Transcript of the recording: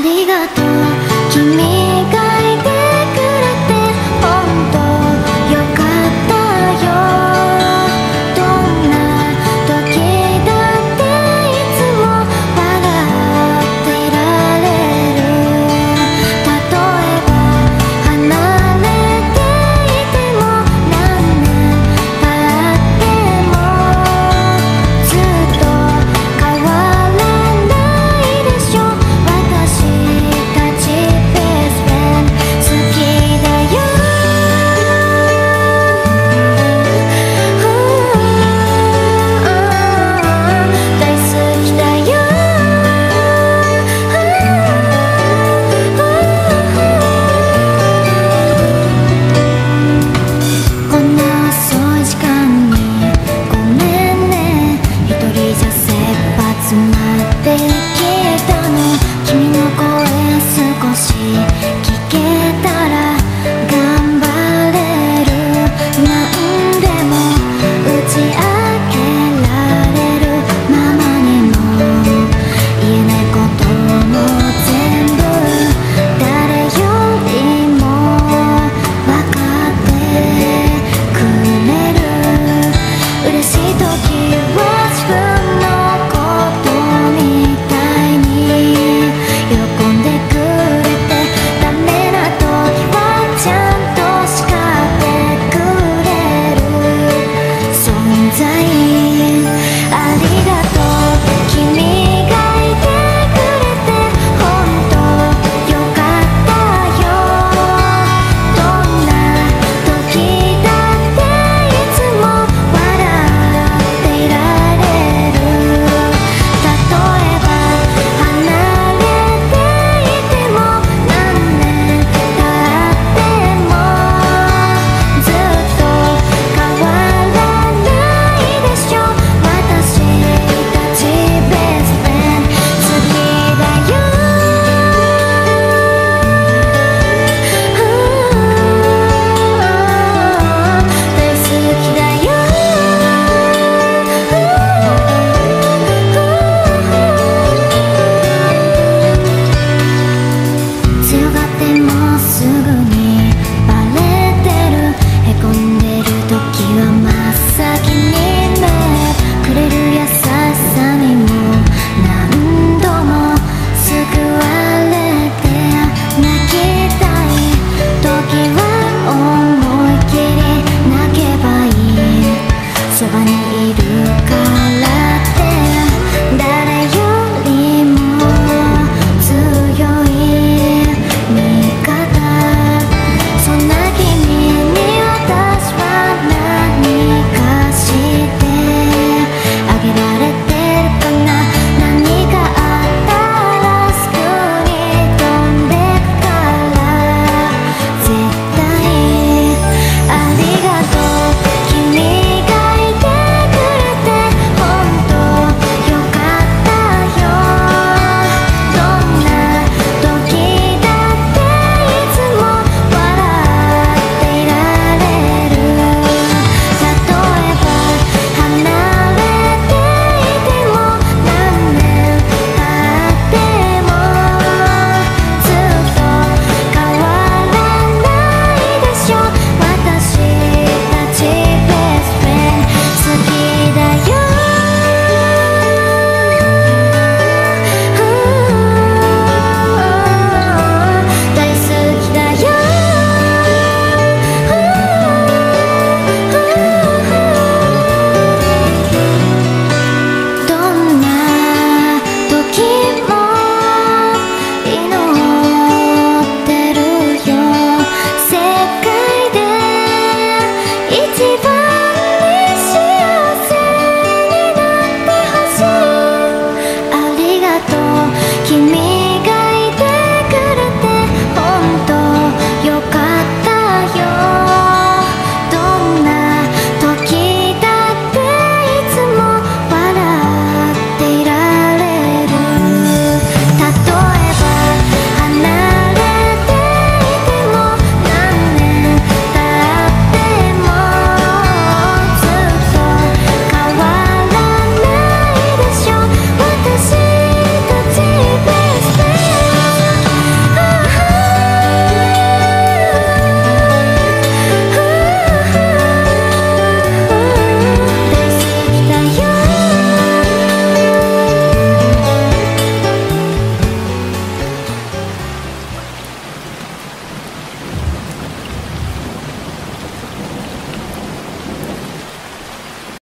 りがとう、君がいてくれて本当よかったよ。どんな時だっていつも笑ってられる。例えば離れていても何年経ってもずっと変わらないでしょ。私たちベストフレンド好きだよ。大好きだよ。こんな遅い時間にごめんね。一人じゃ切羽詰まってきたの。君の声少し聞けたら頑張れる。なんでも打ち明けられるままにも言えないことも全部誰よりも分かってくれる。嬉しい時は